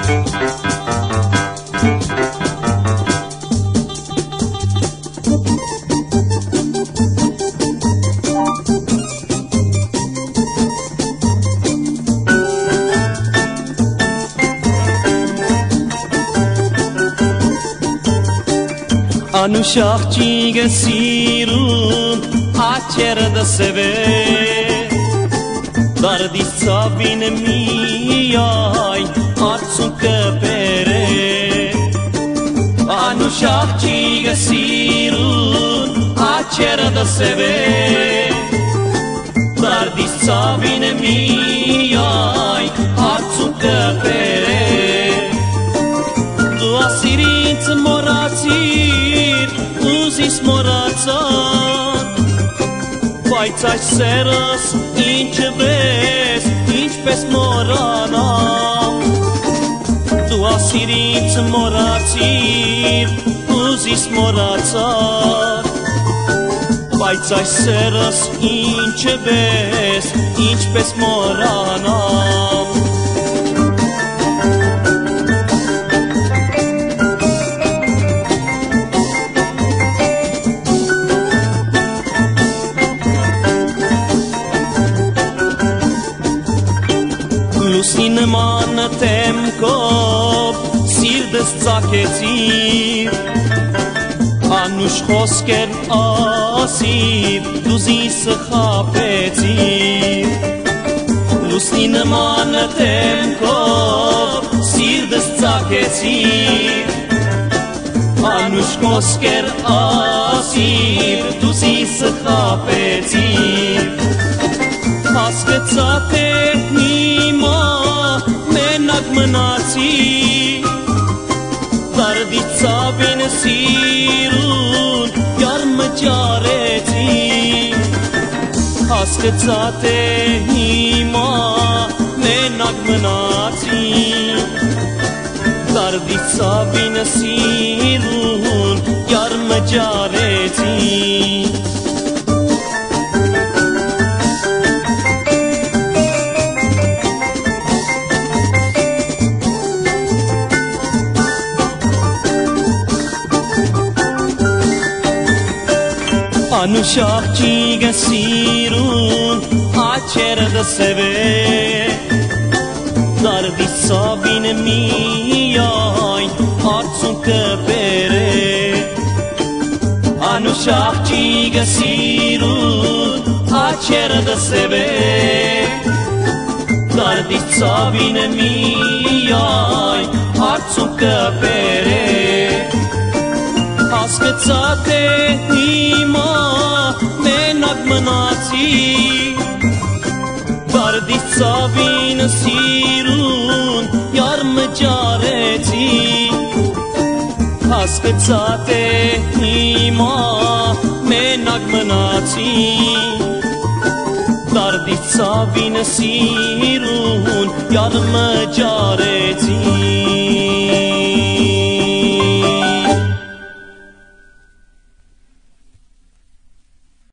Anu shahchiga sirun acher da seve dar di sabin mi ay atsun kapere Anu shahchiga sirun acher da seve dar di sabin mi ay atsun kapere Du asirinț morațir uzis morațat Vajcaj seras inç bes inç pes morana Du asirinț morațir uzis morațat Vajcaj seras inç bes inç pes morana Lusin man tem kop sir des zakecir Anush hosker asir duzis khapecir Lusin man tem kop sir des zakecir Anush hosker asir duzis khapecir Askețate nima menak mnaci Dar dița bine sirun iar mă ceareți Askețate nima menak mnaci Dar dița bine sirun iar mă ceareți Anu shahchiga sirun acher da seve Dar di sabin mi ay atsun kapere Anu shahchiga sirun acher da seve Dar di sabin mi ay atsun kapere Askețate nima menak mnaci Dar dița vin sirun iar mă ceareți Askețate nima menak mnaci Dar dița vin sirun iar mă ceareți